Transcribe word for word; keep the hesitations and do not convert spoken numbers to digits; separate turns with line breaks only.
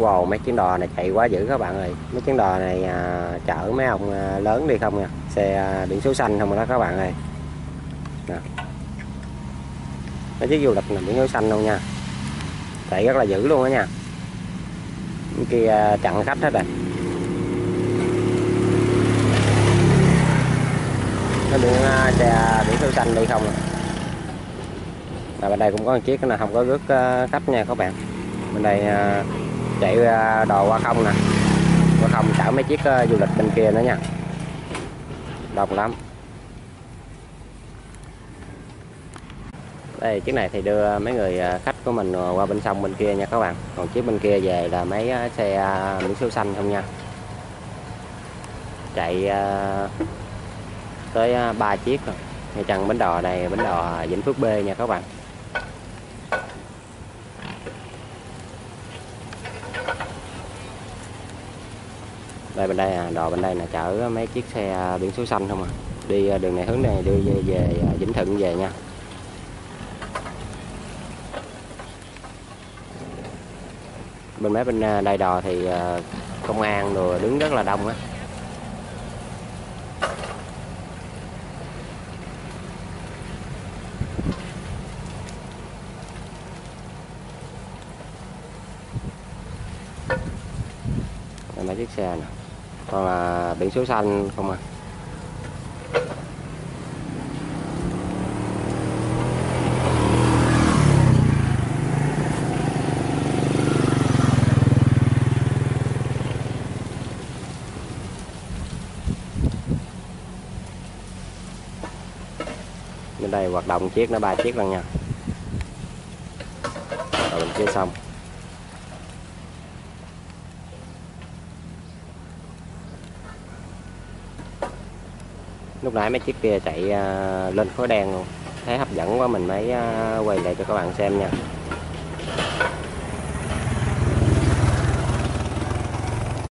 Wow, mấy chuyến đò này chạy quá dữ các bạn ơi. Mấy chuyến đò này à, chở mấy ông à, lớn đi không nha. Xe à, biển số xanh không đó các bạn ơi. Nè. Mấy chiếc du lịch là biển số xanh luôn nha. Chạy rất là dữ luôn đó nha. Bên kia à, chặn khách hết rồi. Nó biển à, xe biển số xanh đi không à. Là bên đây cũng có một chiếc là không có rước à, khách nha các bạn. Bên đây à, chạy à, đò qua không nè. Qua không chở mấy chiếc à, du lịch bên kia nữa nha. Đông lắm. Đây chiếc này thì đưa mấy người khách của mình qua bên sông bên kia nha các bạn. Còn chiếc bên kia về là mấy xe biển số xanh không nha. Chạy tới ba chiếc rồi. Ngay chân bến đò này, bến đò Vĩnh Phước B nha các bạn. Đây bên đây à, đò bên đây là chở mấy chiếc xe biển số xanh không à. Đi đường này hướng này đưa về, về Vĩnh Thuận về nha. Bên mấy bên đây đò thì công an rồi đứng rất là đông á. Đây mấy chiếc xe nè, còn là biển số xanh không à. Bên đây hoạt động chiếc nó ba chiếc lần nha. Rồi bên kia xong. Lúc nãy mấy chiếc kia chạy uh, lên khói đen luôn, thấy hấp dẫn quá mình mới uh, quay lại cho các bạn xem nha.